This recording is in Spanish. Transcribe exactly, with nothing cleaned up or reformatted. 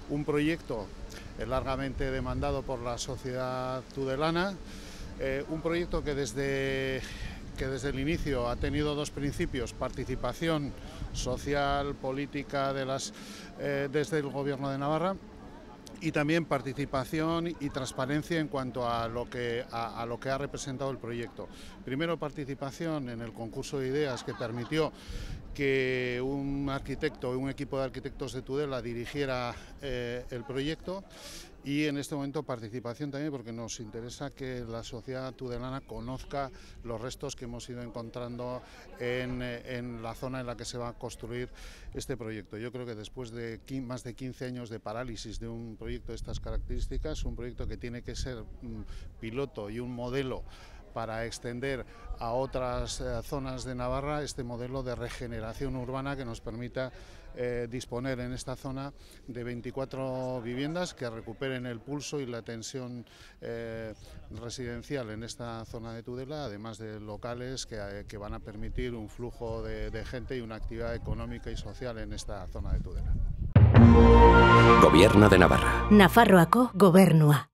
un proyecto largamente demandado por la sociedad tudelana, eh, un proyecto que desde, que desde el inicio ha tenido dos principios: participación social, política de las, eh, desde el Gobierno de Navarra, y también participación y transparencia en cuanto a lo que a, a lo que ha representado el proyecto. Primero, participación en el concurso de ideas, que permitió que un arquitecto y un equipo de arquitectos de Tudela dirigiera eh, el proyecto, y en este momento participación también porque nos interesa que la sociedad tudelana conozca los restos que hemos ido encontrando en, en la zona en la que se va a construir este proyecto. Yo creo que después de más de quince años de parálisis de un proyecto de estas características, un proyecto que tiene que ser un piloto y un modelo para extender a otras eh, zonas de Navarra, este modelo de regeneración urbana que nos permita eh, disponer en esta zona de veinticuatro viviendas que recuperen el pulso y la tensión eh, residencial en esta zona de Tudela, además de locales que, eh, que van a permitir un flujo de, de gente y una actividad económica y social en esta zona de Tudela. Gobierno de Navarra. Nafarroako Gobernua.